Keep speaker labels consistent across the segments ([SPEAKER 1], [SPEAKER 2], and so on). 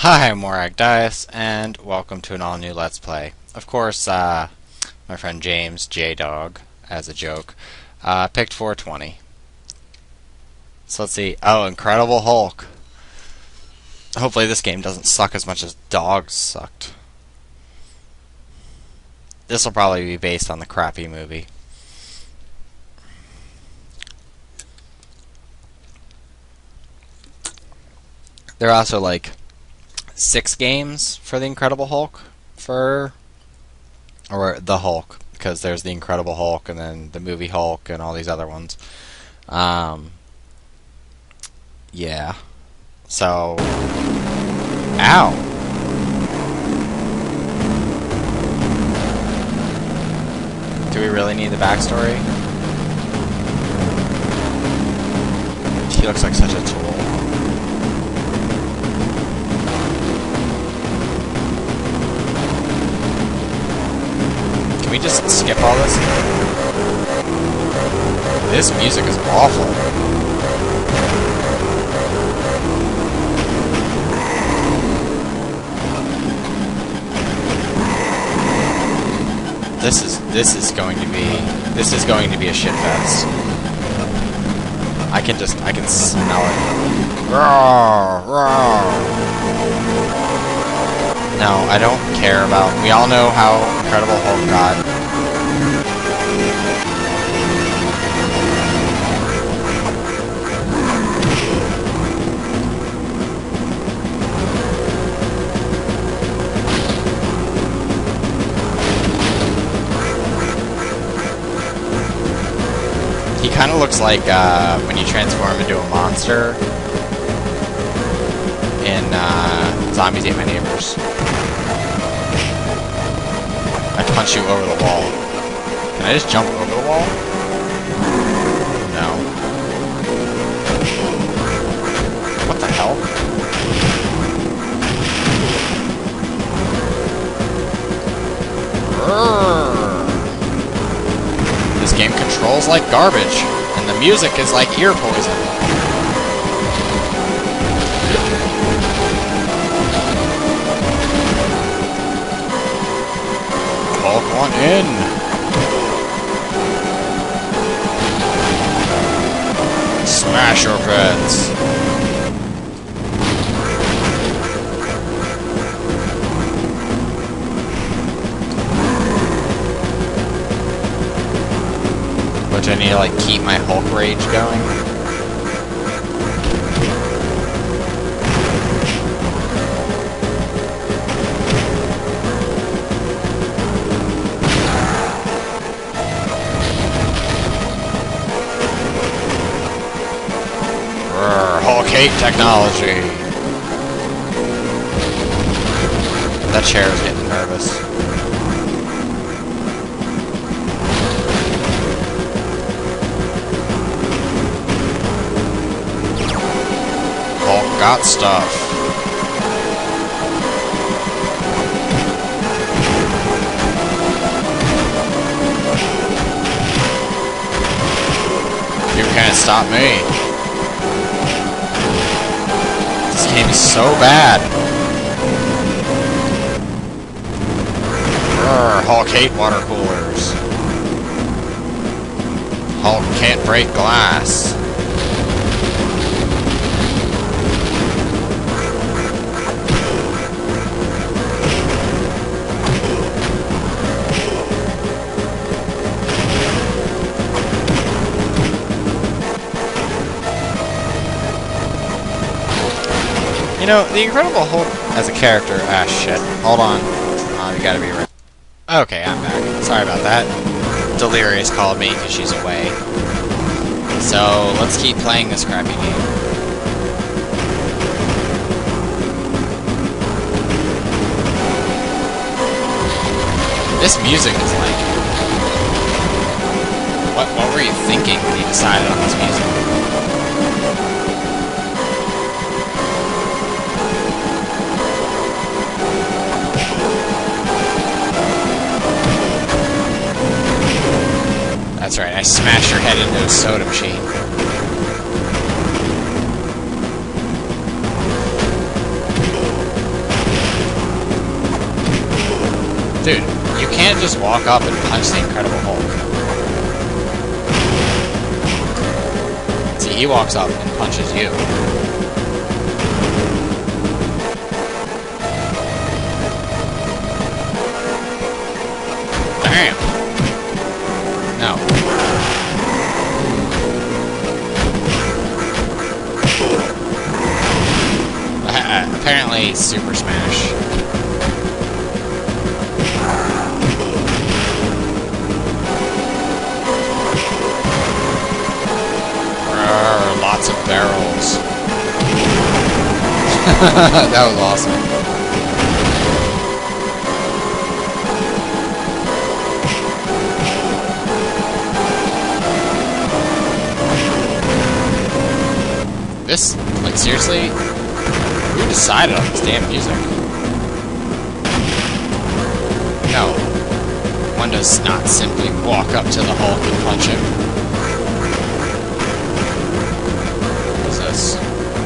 [SPEAKER 1] Hi, I'm Moragdias, and welcome to an all-new Let's Play. Of course, my friend James, J-Dog, as a joke, picked 420. So let's see. Oh, Incredible Hulk. Hopefully this game doesn't suck as much as Dogs sucked. This will probably be based on the crappy movie. There are also, like, 6 games for the Incredible Hulk, or the Hulk, because there's the Incredible Hulk and then the movie Hulk and all these other ones. Yeah. So, ow. Do we really need the backstory? He looks like such a tool. Can we just skip all this? This music is awful. This is going to be a shit fest. I can smell it. Roar, roar. No, I don't care about. We all know how Incredible Hulk got. He kind of looks like when you transform into a monster in Zombies Ate My Neighbors. I punch you over the wall. Can I just jump over the wall? No. What the hell? This game controls like garbage, and the music is like ear poison. Hulk one in. Smash your friends. Which I need to like keep my Hulk rage going. Hulk hate technology. That chair is getting nervous. Hulk got stuff. You can't stop me. This game is so bad. Hulk hate water coolers. Hulk can't break glass. You know, the Incredible Hulk as a character... Ah, shit. Hold on. You gotta be right. Okay, I'm back. Sorry about that. Delirious called me because she's away. So, let's keep playing this crappy game. This music is like... What were you thinking when you decided on this music? That's right, I smashed your head into a soda machine. Dude, you can't just walk up and punch the Incredible Hulk. See, he walks up and punches you. Damn! No. Apparently, Super Smash. Lots of barrels. That was awesome. This, like, seriously? Who decided on this damn music? No. One does not simply walk up to the Hulk and punch him. What is this?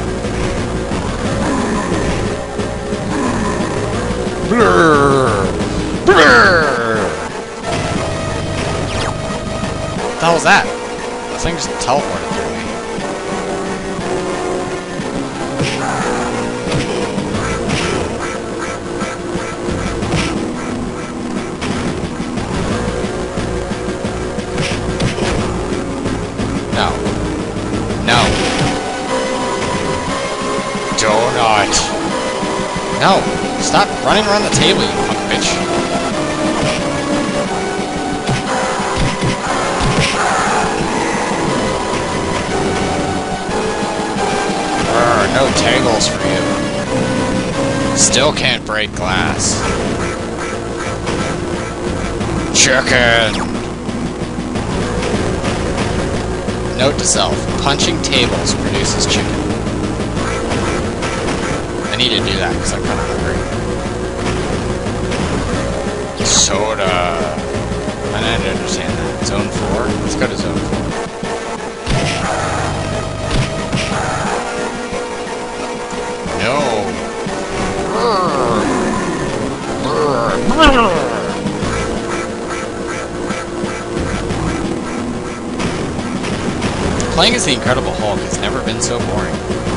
[SPEAKER 1] Brrr! Brrr! What the hell was that? The thing just teleported through me. No. No. Donut. No. Stop running around the table, you punk bitch. No tables for you. Still can't break glass. Chicken. Note to self, punching tables produces chicken. I need to do that because I'm kind of hungry. Soda. I didn't understand that. Zone 4? Let's go to Zone 4. No. Playing as the Incredible Hulk has never been so boring.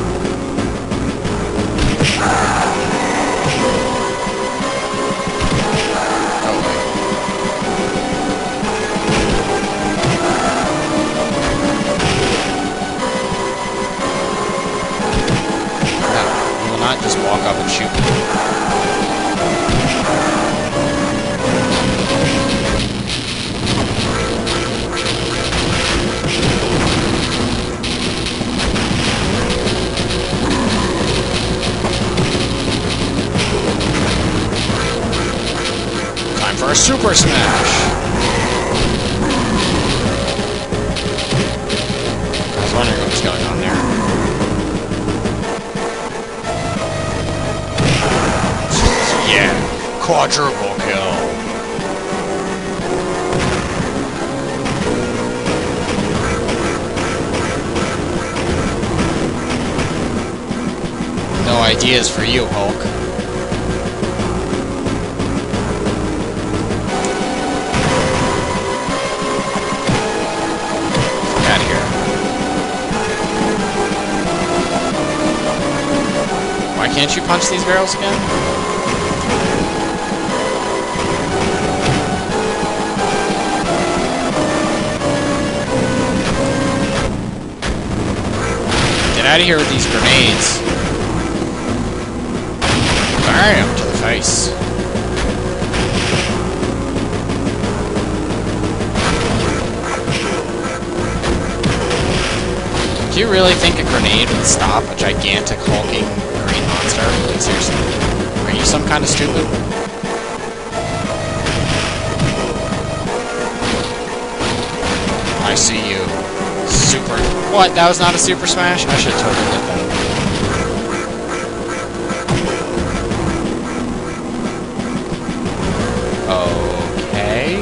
[SPEAKER 1] Oh, wait. No, you will not just walk up and shoot me. For a Super Smash! I was wondering what was going on there. Yeah! Quadruple kill! No ideas for you, Hulk. Can't you punch these barrels again? Get out of here with these grenades. Bam! To the face. Do you really think a grenade would stop a gigantic hulking green monster? Like, seriously. Are you some kind of stupid? I see you. Super... What? That was not a Super Smash? I should have totally did that. Okay...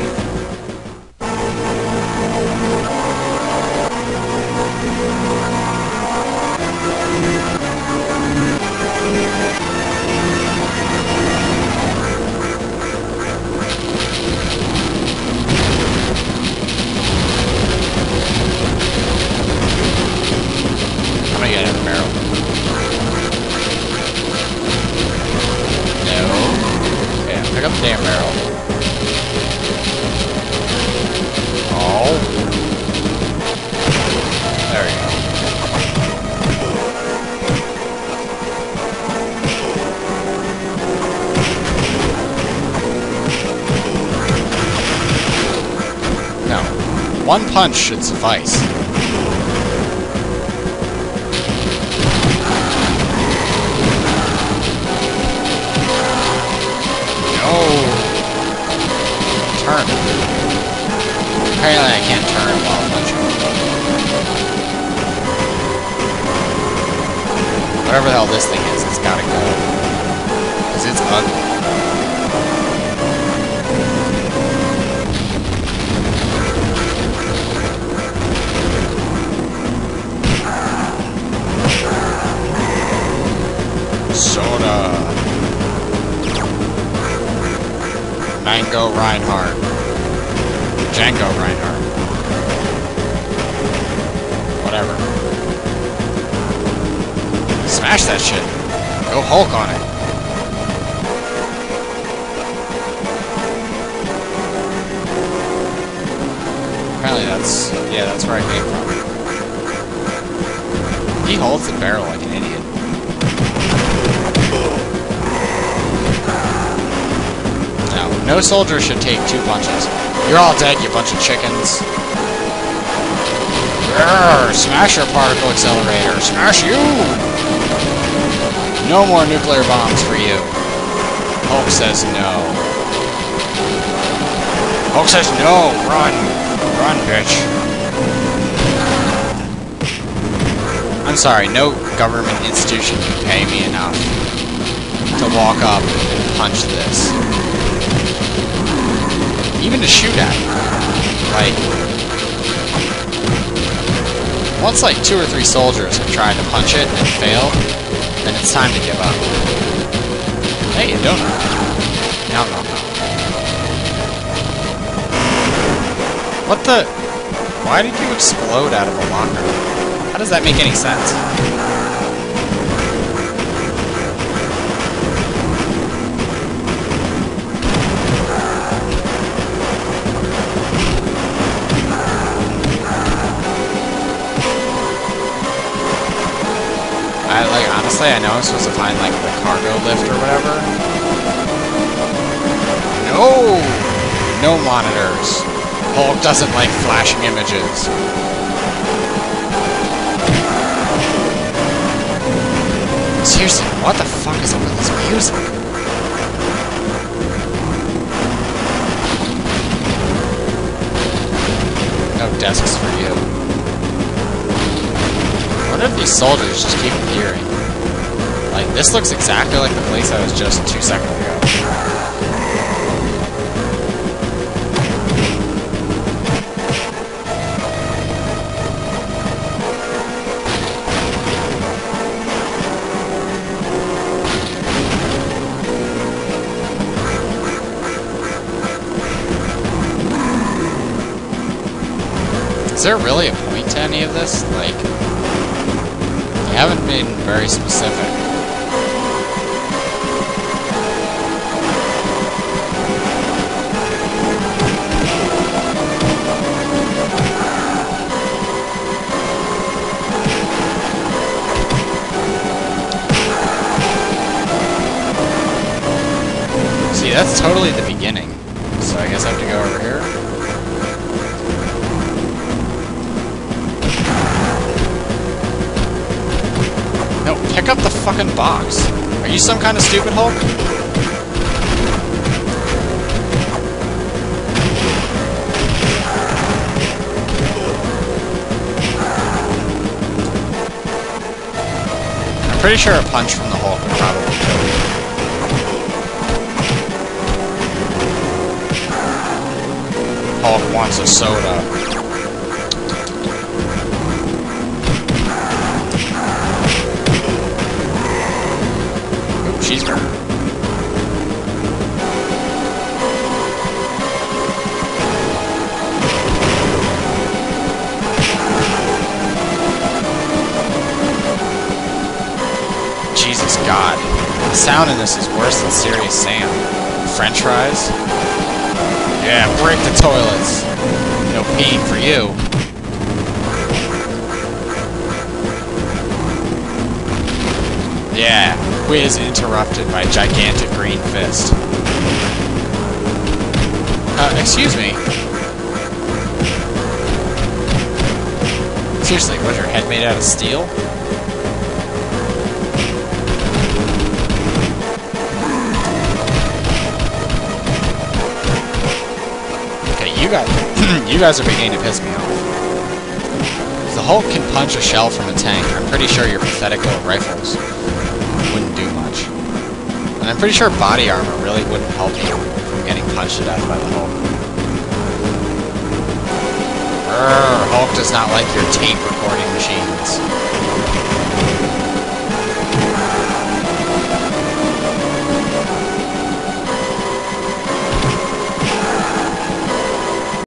[SPEAKER 1] One punch should suffice. No! Turn. Apparently I can't turn while punching. Whatever the hell this thing is, it's gotta go. Because it's ugly. Soda. Mango Reinhardt. Django Reinhardt. Whatever. Smash that shit. Go Hulk on it. Apparently that's... yeah, that's where I came from. He holds the barrel like an idiot. No soldier should take 2 punches. You're all dead, you bunch of chickens. Grrr, smash your particle accelerator. Smash you! No more nuclear bombs for you. Hulk says no. Hulk says no. Run. Run, bitch. I'm sorry, no government institution can pay me enough to walk up and punch this. Even to shoot at it. Like, once like 2 or 3 soldiers have tried to punch it and failed, then it's time to give up. Hey, a donut. No. What the? Why did you explode out of a locker? How does that make any sense? Honestly, I know I'm supposed to find, like, the cargo lift or whatever. No! No monitors. Hulk doesn't like flashing images. Seriously, what the fuck is up with this music? No desks for you. What if these soldiers just keep appearing? Like, this looks exactly like the place I was just 2 seconds ago. Is there really a point to any of this? Like, they haven't been very specific. See, that's totally the beginning. So I guess I have to go over here. No, pick up the fucking box. Are you some kind of stupid Hulk? I'm pretty sure a punch from the Hulk would probably kill you. Hulk wants a soda. Ooh, cheeseburger. Jesus God. The sound in this is worse than Serious Sam. French fries? Yeah, break the toilets. No peeing for you. Yeah, quiz interrupted by gigantic green fist. Excuse me. Seriously, was your head made out of steel? Okay, you guys, you guys are beginning to piss me off. If the Hulk can punch a shell from a tank, I'm pretty sure your pathetic little rifles wouldn't do much. And I'm pretty sure body armor really wouldn't help you from getting punched to death by the Hulk. Hulk does not like your tape recording machines.